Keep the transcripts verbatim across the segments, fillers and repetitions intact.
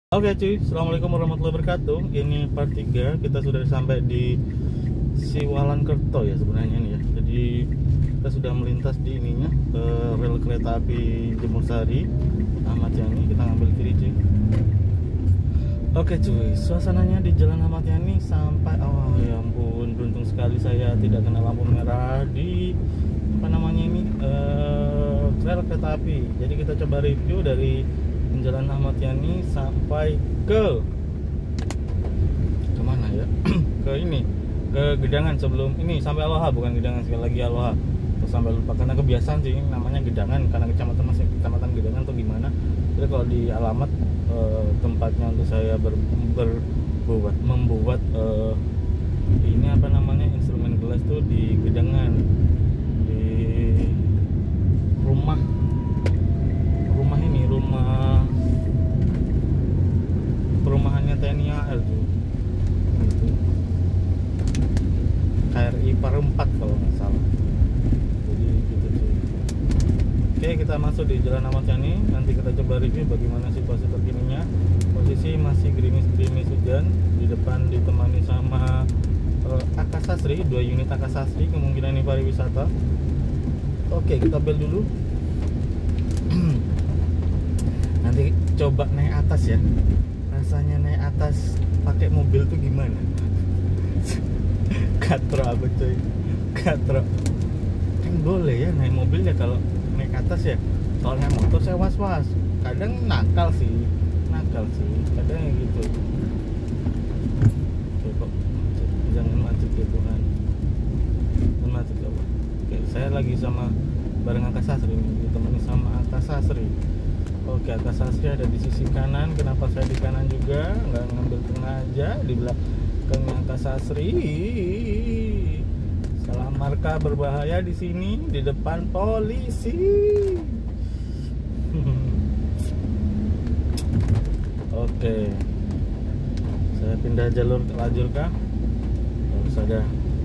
Oke cuy, assalamualaikum warahmatullahi wabarakatuh. Ini part tiga, kita sudah sampai di Siwalan-Kerto ya sebenarnya nih ya. Jadi kita sudah melintas di ininya ke rel kereta api Jemur Sari Ahmad Yani. Kita ngambil kiri cuy. Oke cuy, suasananya di Jalan Ahmad Yani sampai oh ya ampun, beruntung sekali saya tidak kena lampu merah di apa namanya ini uh, rel kereta api. Jadi kita coba review dari Jalan Ahmad Yani sampai ke kemana ya? Ke ini, ke Gedangan sebelum ini sampai Aloha, bukan Gedangan sekali lagi Aloha. Terus sampai lupa karena kebiasaan sih namanya Gedangan karena kecamatan masih kecamatan Gedangan atau gimana. Jadi kalau di alamat eh, tempatnya untuk saya ber, berbuat membuat eh, ini apa namanya instrumen gelas tuh di Gedangan, di rumah rumah ini rumah perumahannya T N I A L tuh gitu. K R I Parempat kalau nggak salah, jadi gitu tuh. Oke, kita masuk di Jalan Ahmad Yani. Nanti kita coba review bagaimana situasi terkininya. Posisi masih gerimis-gerimis hujan. Di depan ditemani sama uh, Akasasri, dua unit Akasasri, kemungkinan ini pariwisata. Oke, kita bel dulu. Nanti coba naik atas ya, rasanya naik atas pakai mobil tuh gimana? Katro aku cuy, katro. Kan boleh ya naik mobil ya kalau naik atas ya. Kalau naik motor saya was-was. Kadang nakal sih, nakal sih. Kadang gitu. Coba jangan macet ya Tuhan. Jangan macet ya Allah. Oke, saya lagi sama bareng Akasasri nih, ditemani sama Akasasri. Oke, Akasasri ada di sisi kanan. Kenapa saya di kanan juga? Nggak ngambil tengah aja, di belakangnya Akasasri. Salah marka berbahaya di sini, di depan polisi. Oke, saya pindah jalur lajur kah? Harus ada.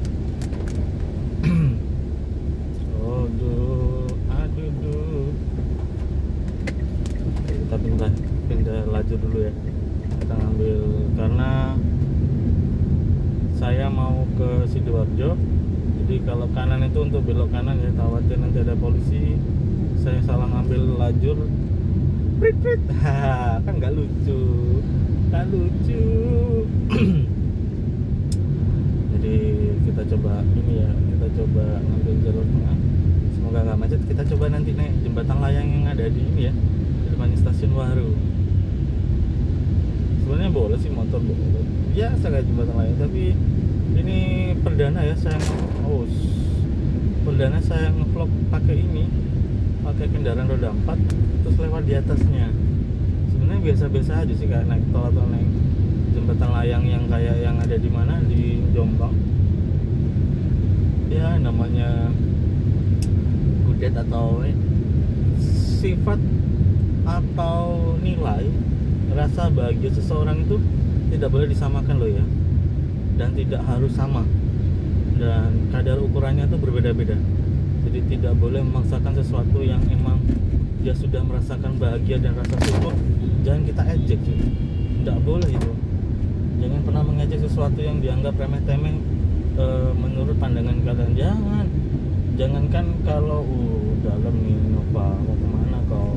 Oh, duh, aduh, duh. Kita pindah pindah lajur dulu ya, kita ngambil karena saya mau ke Sidoarjo. Jadi kalau kanan itu untuk belok kanan ya, khawatir nanti ada polisi. Saya salah ngambil lajur, prit prit, kan nggak lucu, nggak lucu. Jadi kita coba ini ya, kita coba ngambil jalur tengah. Semoga nggak macet. Kita coba nanti naik jembatan layang yang ada di ini ya, depan stasiun Waru. Sebenarnya boleh sih motor boleh. Ya saya kayak jembatan layang, tapi ini perdana ya saya oh, perdana saya ngevlog pakai ini, pakai kendaraan roda empat terus lewat di atasnya. Sebenarnya biasa-biasa aja sih kayak naik tol atau naik jembatan layang yang kayak yang ada di mana di Jombang. Ya namanya kudet atau eh, sifat atau nilai rasa bahagia seseorang itu tidak boleh disamakan loh ya, dan tidak harus sama, dan kadar ukurannya itu berbeda-beda. Jadi tidak boleh memaksakan sesuatu yang emang dia sudah merasakan bahagia dan rasa syukur, jangan kita ejek sih, tidak boleh itu. Jangan pernah mengejek sesuatu yang dianggap remeh-temeh e, menurut pandangan kalian. Jangan, jangankan kalau uh, dalam nih Nova mau kemana kau.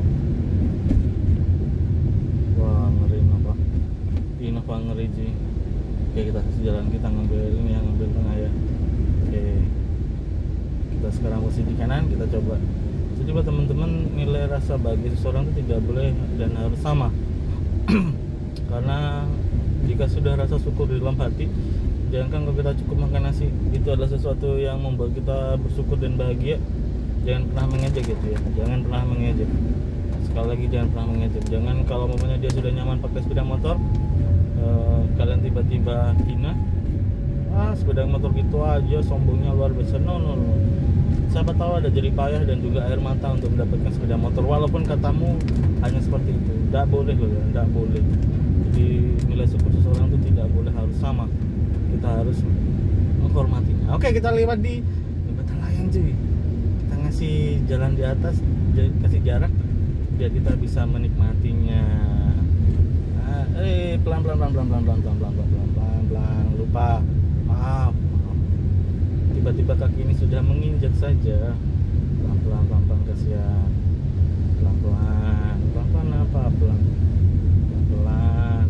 Wah ngeri Nova, ini Nova ngeri sih. Oke, kita kasih jalan, kita ngambil ini yang ngambil tengah ya. Oke, kita sekarang posisi di kanan, kita coba. Jadi buat teman-teman, nilai rasa bahagia seseorang itu tidak boleh dan harus sama. Karena jika sudah rasa syukur di dalam hati, jangankan kalau kita cukup makan nasi, itu adalah sesuatu yang membuat kita bersyukur dan bahagia. Jangan pernah mengejek gitu ya, jangan pernah mengejek. Sekali lagi jangan pernah mengejek. Jangan kalau mamanya dia sudah nyaman pakai sepeda motor, uh, kalian tiba-tiba hina, ah sepeda motor gitu aja, sombongnya luar biasa. No no no. Siapa tahu ada jerih payah dan juga air mata untuk mendapatkan sepeda motor, walaupun katamu hanya seperti itu. Tidak boleh loh ya, tidak boleh. Jadi nilai syukur seseorang itu tidak boleh harus sama. Kita harus menghormatinya. Oke, kita lewat di jembatan layang cuy. Kita ngasih jalan di atas, kasih jarak biar kita bisa menikmatinya. Nah, pelan pelan pelan pelan pelan pelan pelan pelan pelan pelan pelan lupa maaf maaf tiba-tiba kaki ini sudah menginjak saja. Pelan pelan pelan pelan kasihan. Pelan pelan pelan pelan apa pelan pelan pelan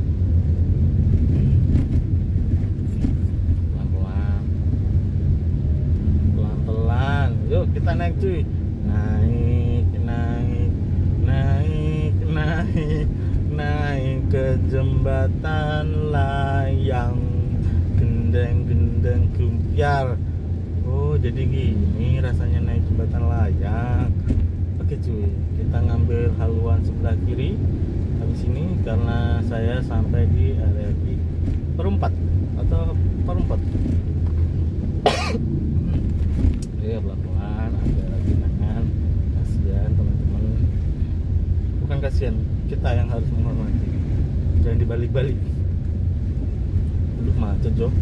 pelan pelan pelan pelan. Yuk kita naik cuy. Naik naik naik naik naik ke jembatan layang gendeng gendeng kumpiar. Oh jadi gini rasanya naik jembatan layang. Oke cuy, kita ngambil haluan sebelah kiri habis ini karena saya sampai di area di perempat atau perempat. Ya pelan-pelan ada genangan. Kasihan teman-teman, bukan kasihan, kita yang harus menghormati. Jangan dibalik-balik. Dulu macet Jo.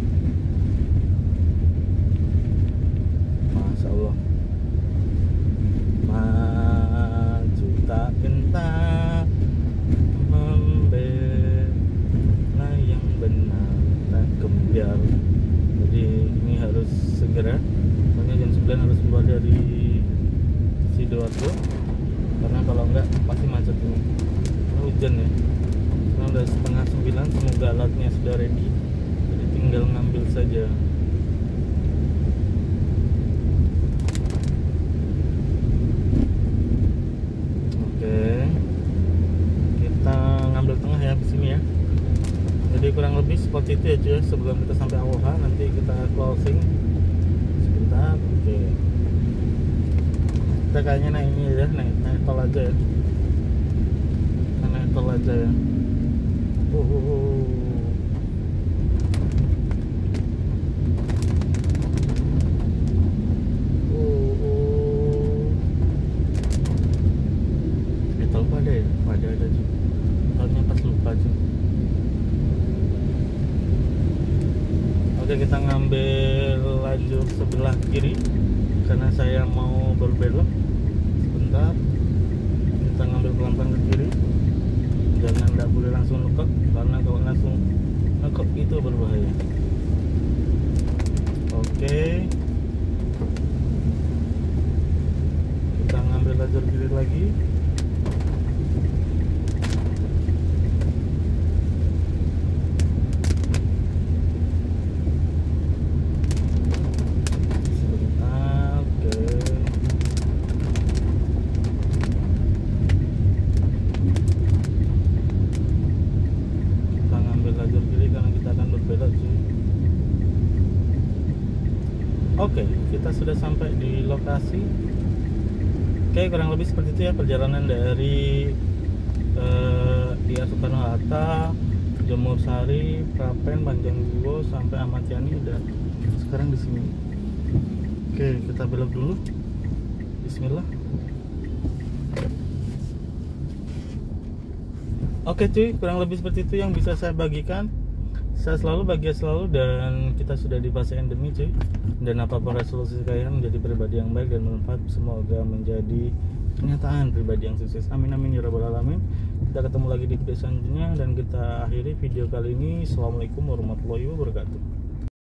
Masya Allah. Maju tak gentar membela yang benar tak gembiar. Jadi ini harus segera, pokoknya jam sembilan harus keluar dari Sidoarjo karena kalau enggak pasti macet ini. Hujan ya. Sekarang udah setengah sembilan, semoga alatnya sudah ready. Jadi tinggal ngambil saja. Oke, kita ngambil tengah ya di sini ya. Jadi kurang lebih seperti itu ya cuy. Sebelum kita sampai A O H nanti kita closing sebentar. Oke, kita kayaknya naik ini ya, naik, naik tol aja ya. Kita naik tol aja ya. Uh, uh, uh. Uh, uh. Eh, tol pada ya? Pada ada cuy. Tolnya pas lupa cuy. Oke, kita ngambil lajur sebelah kiri karena saya mau berbelok. Sebentar, kita ngambil pelan-pelan ke kiri. Jangan, tidak boleh langsung nekok karena kalau langsung nekok itu berbahaya. Oke, kita ngambil lajur kiri lagi. Oke, kita sudah sampai di lokasi. Oke, kurang lebih seperti itu ya perjalanan dari eh, di Soekarno Hatta, Jemur Sari, Prapen, Panjangjiwo sampai Ahmad Yani dan sekarang di sini. Oke, kita belok dulu. Bismillah. Oke cuy, kurang lebih seperti itu yang bisa saya bagikan. Saya selalu bahagia selalu dan kita sudah di fase endemi cuy. Dan apapun resolusi kalian menjadi pribadi yang baik dan bermanfaat, semoga menjadi kenyataan pribadi yang sukses. Amin amin ya rabbal alamin. Kita ketemu lagi di video selanjutnya dan kita akhiri video kali ini. Assalamualaikum warahmatullahi wabarakatuh.